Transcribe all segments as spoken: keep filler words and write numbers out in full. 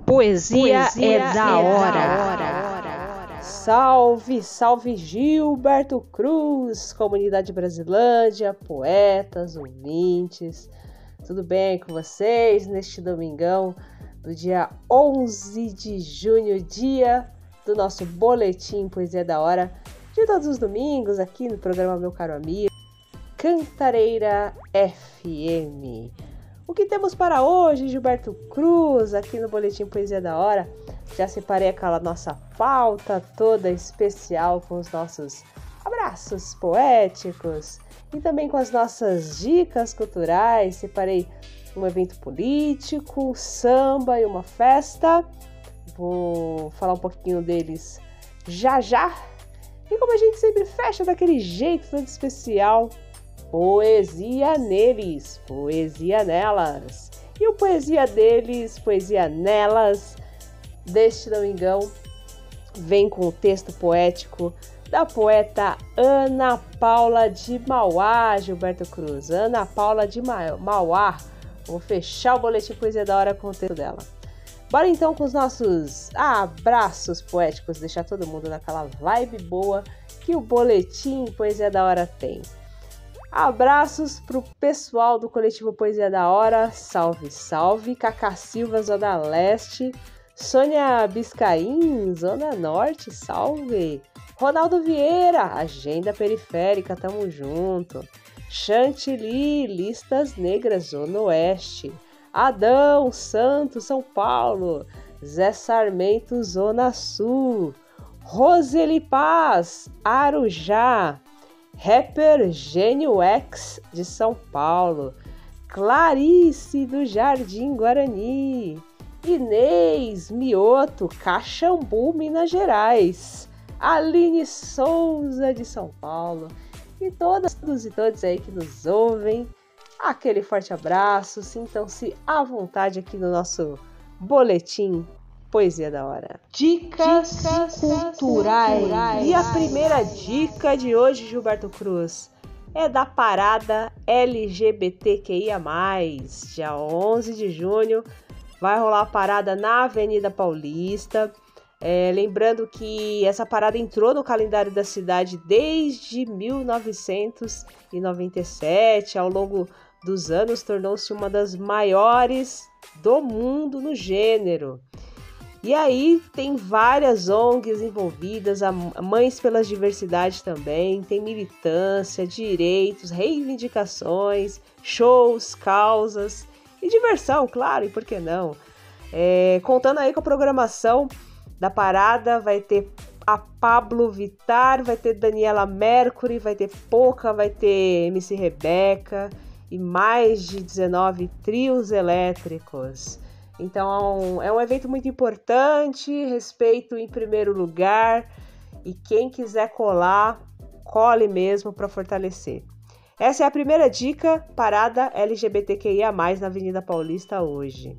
Poesia, Poesia é da hora. É da hora. Salve, salve Gilberto Cruz, comunidade Brasilândia, poetas, ouvintes. Tudo bem com vocês neste domingão do dia onze de junho, dia do nosso boletim Poesia da Hora, de todos os domingos aqui no programa Meu Caro Amigo, Cantareira F M. O que temos para hoje, Gilberto Cruz, aqui no Boletim Poesia da Hora? Já separei aquela nossa pauta toda especial com os nossos abraços poéticos e também com as nossas dicas culturais. Separei um evento político, um samba e uma festa. Vou falar um pouquinho deles já já. E como a gente sempre fecha daquele jeito todo especial, poesia neles, poesia nelas. E o poesia deles, poesia nelas, deste domingão, vem com o texto poético da poeta Ana Paula de Mauá, Gilberto Cruz. Ana Paula de Mauá. Vou fechar o boletim Poesia da Hora com o texto dela. Bora então com os nossos abraços poéticos, deixar todo mundo naquela vibe boa que o boletim Poesia da Hora tem. Abraços pro pessoal do coletivo Poesia da Hora, salve, salve, Cacá Silva, Zona Leste, Sônia Biscaim, Zona Norte, salve, Ronaldo Vieira, Agenda Periférica, tamo junto, Chantilly, Listas Negras, Zona Oeste, Adão Santos, São Paulo, Zé Sarmento, Zona Sul, Roseli Paz, Arujá, Rapper Gênio X de São Paulo, Clarice do Jardim Guarani, Inês Mioto, Caxambu, Minas Gerais, Aline Souza de São Paulo e todas e todos aí que nos ouvem, aquele forte abraço, sintam-se à vontade aqui no nosso boletim Poesia da Hora. Dicas, Dicas culturais. culturais. E a primeira dica de hoje, Gilberto Cruz, é da parada L G B T Q I A mais. Dia onze de junho vai rolar a parada na Avenida Paulista. É, lembrando que essa parada entrou no calendário da cidade desde mil novecentos e noventa e sete. Ao longo dos anos, tornou-se uma das maiores do mundo no gênero. E aí tem várias O N Gs envolvidas, a Mães pela Diversidade também, tem militância, direitos, reivindicações, shows, causas e diversão, claro, e por que não? É, contando aí com a programação da parada, vai ter a Pablo Vittar, vai ter Daniela Mercury, vai ter Poca, vai ter M C Rebeca e mais de dezenove trios elétricos. Então é um evento muito importante, respeito em primeiro lugar, e quem quiser colar, cole mesmo para fortalecer. Essa é a primeira dica, parada L G B T Q I A mais, na Avenida Paulista hoje.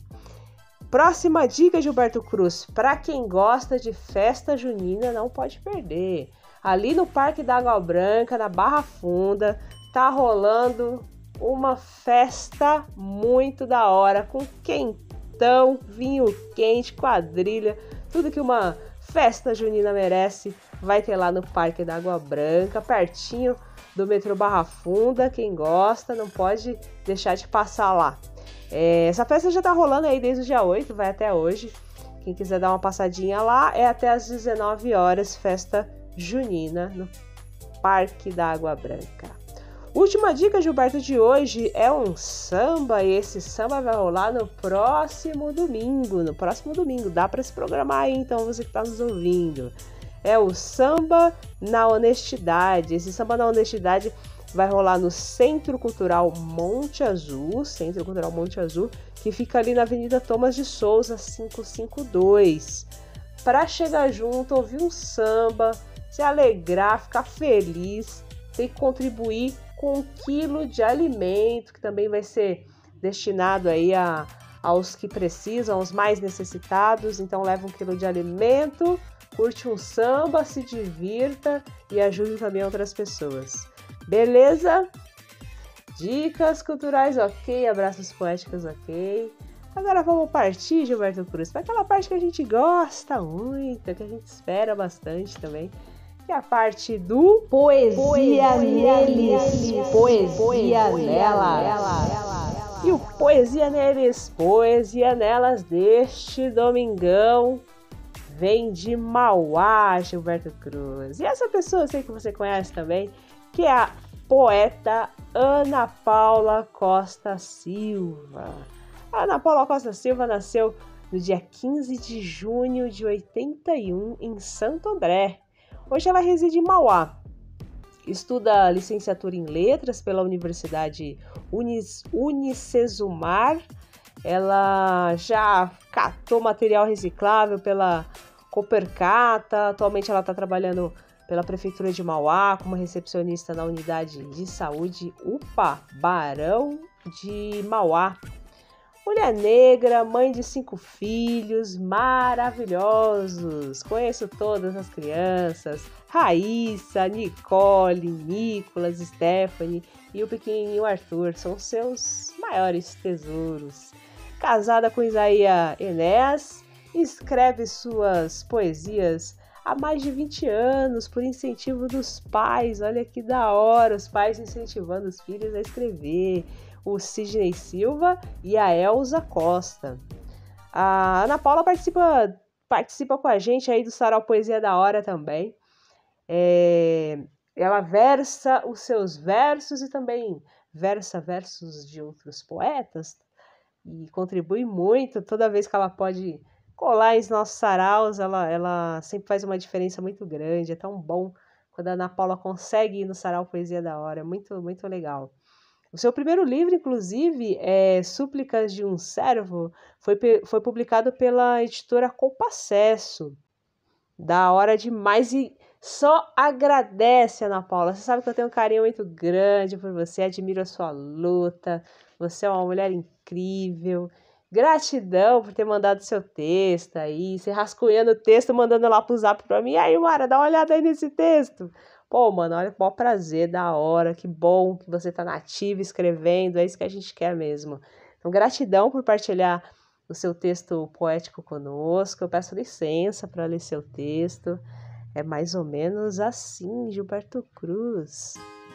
Próxima dica, Gilberto Cruz, para quem gosta de festa junina, não pode perder. Ali no Parque da Água Branca, na Barra Funda, tá rolando uma festa muito da hora, com quem Então, vinho quente, quadrilha, tudo que uma festa junina merece, vai ter lá no Parque da Água Branca, pertinho do metrô Barra Funda. Quem gosta não pode deixar de passar lá. É, essa festa já tá rolando aí desde o dia oito, vai até hoje. Quem quiser dar uma passadinha lá, é até às dezenove horas, festa junina no Parque da Água Branca. Última dica, Gilberto, de hoje é um samba, e esse samba vai rolar no próximo domingo, no próximo domingo, dá para se programar aí, então, você que está nos ouvindo. É o Samba na Honestidade. Esse Samba na Honestidade vai rolar no Centro Cultural Monte Azul, Centro Cultural Monte Azul, que fica ali na Avenida Thomas de Souza, quinhentos e cinquenta e dois. Para chegar junto, ouvir um samba, se alegrar, ficar feliz, tem que contribuir com um quilo de alimento, que também vai ser destinado aí a, aos que precisam, aos mais necessitados. Então leva um quilo de alimento, curte um samba, se divirta e ajude também outras pessoas. Beleza? Dicas culturais ok, abraços poéticos ok. Agora vamos partir, Gilberto Cruz, para aquela parte que a gente gosta muito, que a gente espera bastante também, que é a parte do Poesia, poesia neles, poesia, poesia nelas. E o Poesia Neles, Poesia Nelas deste domingão vem de Mauá, Gilberto Cruz. E essa pessoa eu sei que você conhece também, que é a poeta Ana Paula Costa Silva. A Ana Paula Costa Silva nasceu no dia quinze de junho de oitenta e um em Santo André. Hoje ela reside em Mauá. Estuda licenciatura em Letras pela Universidade Unis, Unicesumar. Ela já catou material reciclável pela Copercata. Atualmente ela está trabalhando pela Prefeitura de Mauá como recepcionista na Unidade de Saúde U P A Barão de Mauá. Mulher negra, mãe de cinco filhos maravilhosos. Conheço todas as crianças. Raíssa, Nicole, Nicolas, Stephanie e o pequenininho Arthur. São seus maiores tesouros. Casada com Isaías Enéas, escreve suas poesias há mais de vinte anos por incentivo dos pais. Olha que da hora, os pais incentivando os filhos a escrever. O Sidney Silva e a Elza Costa. A Ana Paula participa, participa com a gente aí do Sarau Poesia da Hora também. É, ela versa os seus versos e também versa versos de outros poetas e contribui muito. Toda vez que ela pode colar em nossos saraus, ela, ela sempre faz uma diferença muito grande. É tão bom quando a Ana Paula consegue ir no Sarau Poesia da Hora. Muito, muito legal. O seu primeiro livro, inclusive, é Súplicas de um Servo, foi, foi publicado pela editora Compacesso. Da hora demais e só agradece, Ana Paula. Você sabe que eu tenho um carinho muito grande por você, admiro a sua luta, você é uma mulher incrível. Gratidão por ter mandado seu texto aí, você rascunhando o texto, mandando lá pro zap pra mim. E aí, Mara, dá uma olhada aí nesse texto. Pô, mano, olha que bom prazer, da hora, que bom que você tá nativa escrevendo, é isso que a gente quer mesmo. Então, gratidão por partilhar o seu texto poético conosco. Eu peço licença para ler seu texto. É mais ou menos assim, Gilberto Cruz.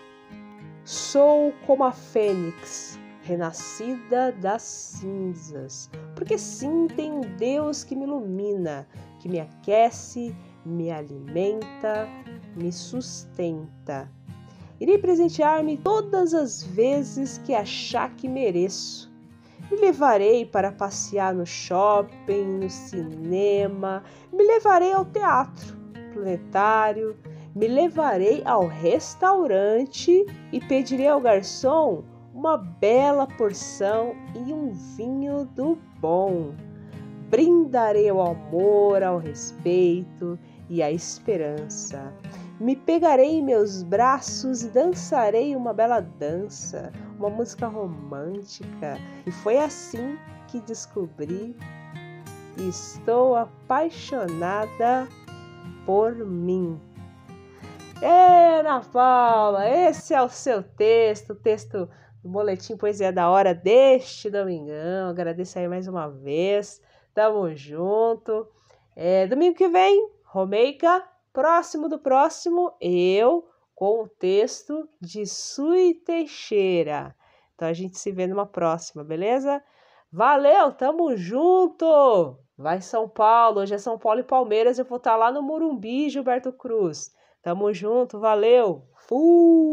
Sou como a fênix, renascida das cinzas, porque sim, tem um Deus que me ilumina, que me aquece, me alimenta, me sustenta. Irei presentear-me todas as vezes que achar que mereço. Me levarei para passear no shopping, no cinema, me levarei ao teatro planetário, me levarei ao restaurante e pedirei ao garçom uma bela porção e um vinho do bom. Brindarei ao amor, ao respeito e à esperança. Me pegarei em meus braços e dançarei uma bela dança, uma música romântica. E foi assim que descobri e estou apaixonada por mim. É, Ana Paula, esse é o seu texto, o texto do Boletim Poesia da Hora deste domingão. Agradeço aí mais uma vez. Tamo junto. É, domingo que vem, Romeica. Próximo do próximo, eu com o texto de Sui Teixeira. Então a gente se vê numa próxima, beleza? Valeu, tamo junto! Vai São Paulo, hoje é São Paulo e Palmeiras, eu vou estar lá no Morumbi, Gilberto Cruz. Tamo junto, valeu! Fui!